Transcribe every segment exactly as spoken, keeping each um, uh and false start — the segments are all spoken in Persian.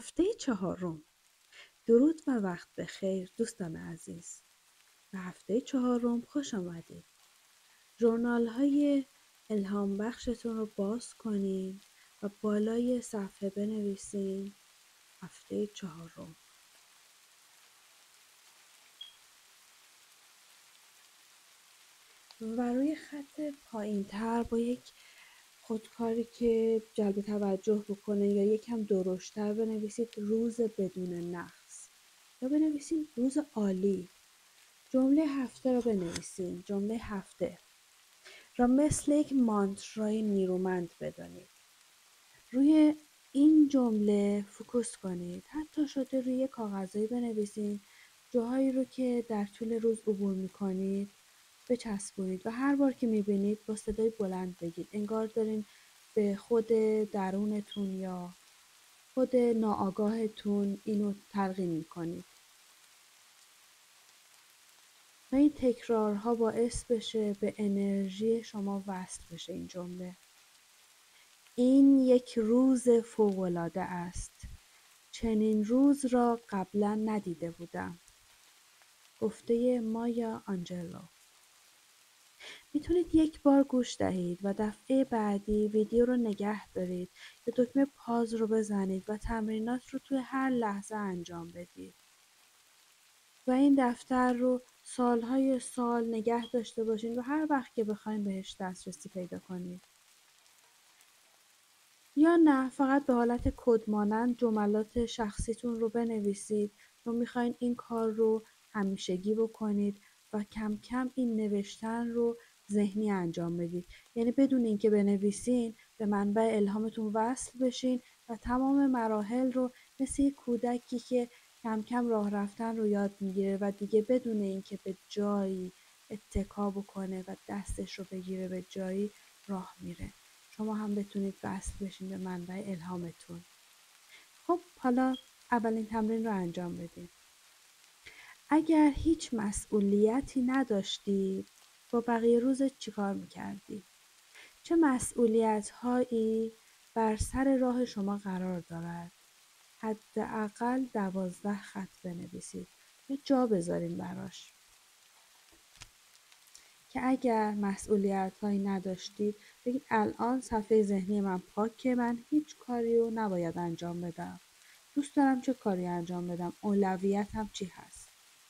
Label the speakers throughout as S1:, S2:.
S1: هفته چهارم. درود و وقت بخیر دوستان عزیز. به هفته چهارم خوش آمدید. ژورنال های الهام بخشتون رو باز کنین و بالای صفحه بنویسین هفته چهارم. و روی خط پایین تر با یک خودکاری که جلب توجه بکنه یا یکم درشتر بنویسید روز بدون نقص یا بنویسید روز عالی. جمله هفته رو بنویسید. جمله هفته را مثل یک مانترای نیرومند بدانید. روی این جمله فوکوس کنید. حتی شده روی کاغذایی بنویسید. جاهایی رو که در طول روز عبور میکنید بچسبونید و هر بار که میبینید با صدای بلند بگید. انگار دارین به خود درونتون یا خود ناآگاهتون اینو تلقین میکنید. و این تکرارها باعث بشه به انرژی شما وصل بشه این جمله. این یک روز فوق‌العاده است. چنین روز را قبلا ندیده بودم. گفته مایا آنجلو. میتونید یک بار گوش دهید و دفعه بعدی ویدیو رو نگه دارید یا دکمه پاز رو بزنید و تمرینات رو توی هر لحظه انجام بدید. و این دفتر رو سالهای سال نگه داشته باشین و هر وقت که بخواین بهش دسترسی پیدا کنید. یا نه فقط به حالت کد مانند جملات شخصیتون رو بنویسید و میخواین این کار رو همیشگی بکنید و کم کم این نوشتن رو ذهنی انجام بدید. یعنی بدون اینکه بنویسین به منبع الهامتون وصل بشین و تمام مراحل رو مثل یک کودکی که کم کم راه رفتن رو یاد میگیره و دیگه بدون اینکه به جایی اتکا بکنه و دستش رو بگیره به جایی راه میره. شما هم بتونید وصل بشین به منبع الهامتون. خب حالا اولین تمرین رو انجام بدید. اگر هیچ مسئولیتی نداشتید با بقیه روزت چیکار میکردی؟ چه مسئولیت هایی بر سر راه شما قرار دارد؟ حداقل دوازده خط بنویسید یا جا بذارین براش. که اگر مسئولیت هایی نداشتید بگید الان صفحه ذهنی من پاکه، من هیچ کاری رو نباید انجام بدم. دوست دارم چه کاری انجام بدم؟ اولویتم چی هست؟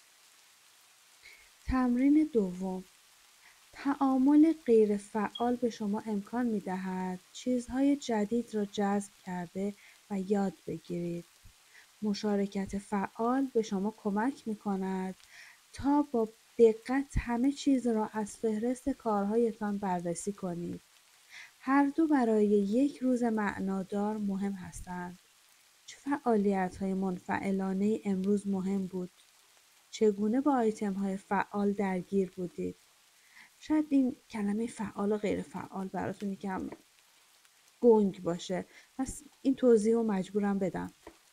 S1: تمرین دوم. تعامل غیر فعال به شما امکان می دهد چیزهای جدید را جذب کرده و یاد بگیرید. مشارکت فعال به شما کمک می کند تا با دقت همه چیز را از فهرست کارهایتان بررسی کنید. هر دو برای یک روز معنادار مهم هستند. چه فعالیت‌های منفعلانه امروز مهم بود؟ چگونه با آیتم‌های فعال درگیر بودید؟ شاید این کلمه فعال و غیر فعال براتون یکم گنگ باشه. پس این توضیح رو مجبورم بدم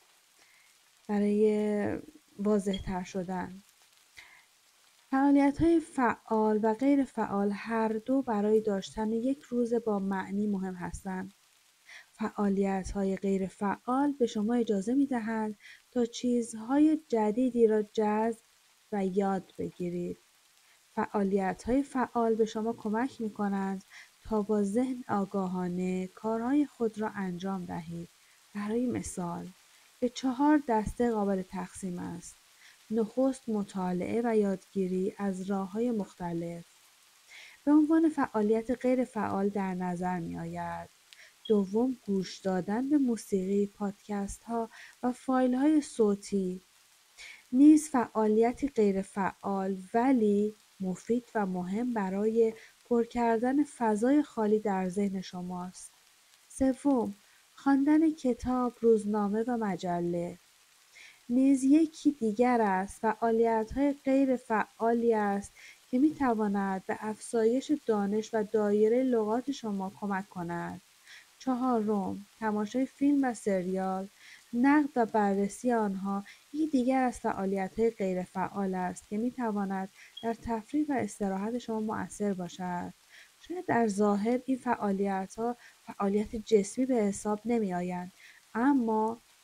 S1: برای واضح تر شدن. فعالیت‌های فعال و غیر فعال هر دو برای داشتن یک روز با معنی مهم هستند. فعالیت‌های غیر فعال به شما اجازه می‌دهند تا چیزهای جدیدی را جذب و یاد بگیرید. فعالیت‌های فعال به شما کمک می‌کنند تا با ذهن آگاهانه کارهای خود را انجام دهید. برای مثال، به چهار دسته قابل تقسیم است. نخست مطالعه و یادگیری از راه‌های مختلف به عنوان فعالیت غیر فعال در نظر می‌آید. دوم گوش دادن به موسیقی، پادکست‌ها و فایل‌های صوتی نیز فعالیتی غیر فعال ولی مفید و مهم برای پر کردن فضای خالی در ذهن شماست. سوم خواندن کتاب، روزنامه و مجله نیز یکی دیگر است. فعالیت‌های غیر فعالی است که می‌تواند به افزایش دانش و دایره لغات شما کمک کند. چهارم تماشای فیلم و سریال، نقد و بررسی آنها یکی دیگر از فعالیت‌های غیر فعال است که می‌تواند در تفریح و استراحت شما مؤثر باشد. شاید در ظاهر این فعالیت‌ها فعالیت جسمی به حساب نمی‌آیند، اما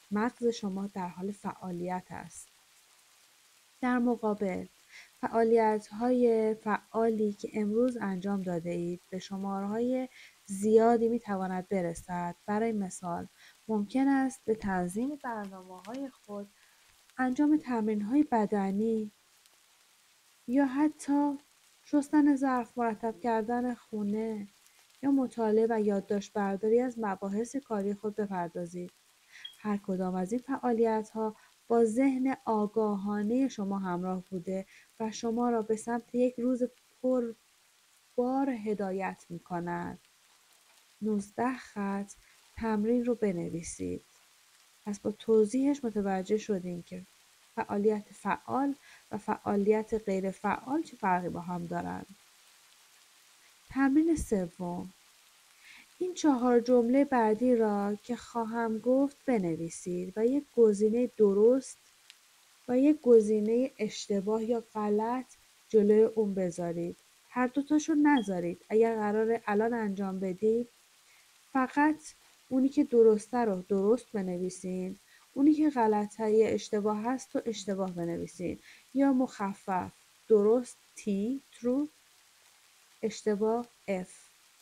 S1: مغز شما در حال فعالیت است. در مقابل فعالیت‌های فعالی که امروز انجام داده اید به شماره‌های زیادی می‌تواند برسد. برای مثال ممکن است به تنظیم برنامه‌های خود، انجام تمرین‌های بدنی یا حتی شستن ظرف، مرتب کردن خونه یا مطالعه و یادداشت برداری از مباحث کاری خود بپردازید. هر کدام از این فعالیت‌ها با ذهن آگاهانه شما همراه بوده و شما را به سمت یک روز پربار هدایت می‌کند. نوزده خط تمرین رو بنویسید. پس با توضیحش متوجه شدین که فعالیت فعال و فعالیت غیر فعال چه فرقی با هم دارند. تمرین سوم، این چهار جمله بعدی را که خواهم گفت بنویسید و یک گزینه درست و یک گزینه اشتباه یا غلط جلوی اون بذارید. هر دوتاشو نذارید. اگر قراره الان انجام بدید فقط اونی که درسته رو درست بنویسین، اونی که غلطه یا اشتباه هست رو اشتباه بنویسین. یا مخفف درست T true، اشتباه F.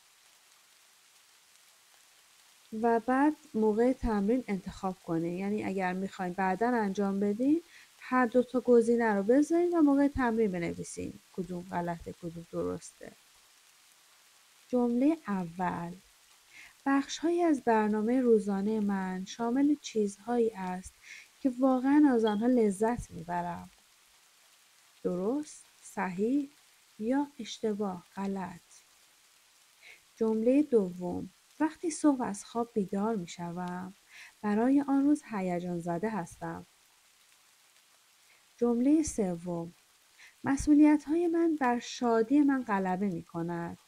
S1: و بعد موقع تمرین انتخاب کنین. یعنی اگر میخواین بعداً انجام بدین هر دو تا گزینه رو بذارین و موقع تمرین بنویسین کدوم غلطه کدوم درسته. جمله اول، بخش‌هایی از برنامه روزانه من شامل چیزهایی است که واقعاً از آنها لذت میبرم. درست، صحیح یا اشتباه، غلط. جمله دوم، وقتی صبح از خواب بیدار میشوم برای آن روز هیجان زده هستم. جمله سوم، مسئولیت‌های من بر شادی من غلبه می‌کند.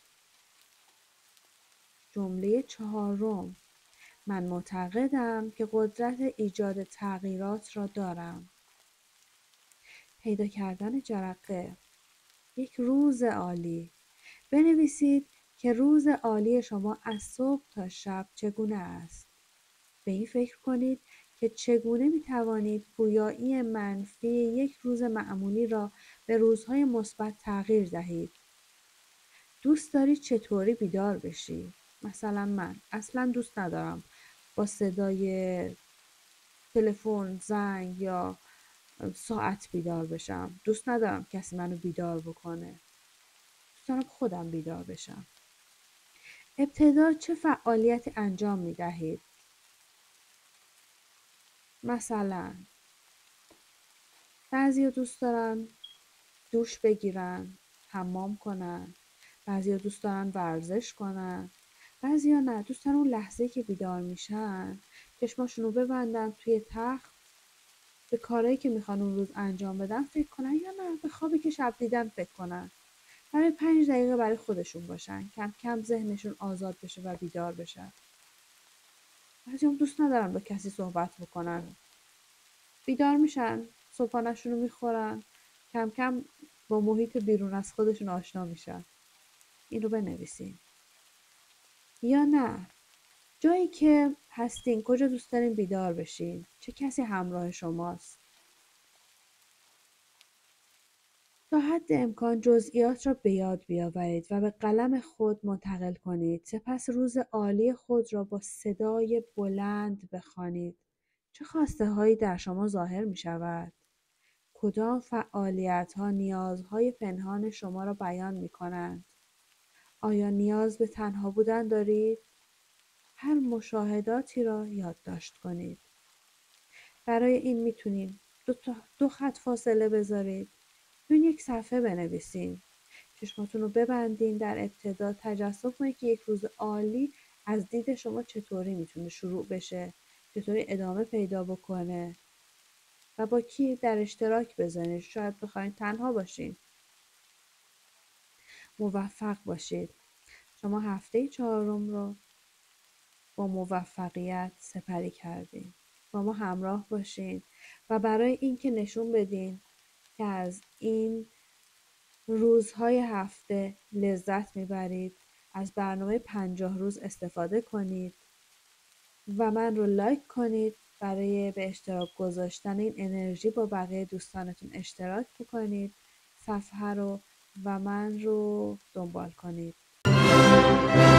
S1: جمله چهارم، من معتقدم که قدرت ایجاد تغییرات را دارم. پیدا کردن جرقه. یک روز عالی. بنویسید که روز عالی شما از صبح تا شب چگونه است. به این فکر کنید که چگونه می توانید پویایی منفی یک روز معمولی را به روزهای مثبت تغییر دهید. دوست داری چطوری بیدار بشی؟ مثلا من اصلا دوست ندارم با صدای تلفن، زنگ یا ساعت بیدار بشم. دوست ندارم کسی منو بیدار بکنه. دوست دارم خودم بیدار بشم. ابتدا چه فعالیت انجام می دهید؟ مثلا بعضیا دوست دارن دوش بگیرن، حمام کنن، بعضیا دوست دارن ورزش کنن، بعضیا نه، دوست دارن اون لحظه‌ای که بیدار میشن چشماشون رو ببندن توی تخت، به کارهایی که میخوان اون روز انجام بدن فکر کنن، یا نه به خوابی که شب دیدن فکر کنن. برای پنج دقیقه برای خودشون باشن، کم کم ذهنشون آزاد بشه و بیدار بشن. بعضیا هم دوست ندارن با کسی صحبت بکنن، بیدار میشن، صبحانه‌شون رو میخورن، کم کم با محیط بیرون از خودشون آشنا میشن. این رو بنویسین. یا نه، جایی که هستین کجا دوست دارین بیدار بشین؟ چه کسی همراه شماست؟ تا حد امکان جزئیات را به یاد بیاورید و به قلم خود منتقل کنید. سپس روز عالی خود را با صدای بلند بخوانید. چه خواسته هایی در شما ظاهر می شود؟ کدام فعالیت ها نیازهای پنهان شما را بیان می کنند؟ آیا نیاز به تنها بودن دارید؟ هر مشاهداتی را یادداشت کنید. برای این میتونید دو, دو خط فاصله بذارید. توی یک صفحه بنویسین. چشماتون رو ببندین. در ابتدا تجسم کنید که یک روز عالی از دید شما چطوری میتونه شروع بشه، چطوری ادامه پیدا بکنه و با کی در اشتراک بذارید. شاید بخواید تنها باشین. موفق باشید. شما هفته چهارم رو با موفقیت سپری کردین. با ما همراه باشین و برای اینکه نشون بدین که از این روزهای هفته لذت میبرید، از برنامه پنجاه روز استفاده کنید و من رو لایک کنید برای به اشتراک گذاشتن این انرژی با بقیه دوستانتون اشتراک بکنید صفحه رو و من رو دنبال کنید.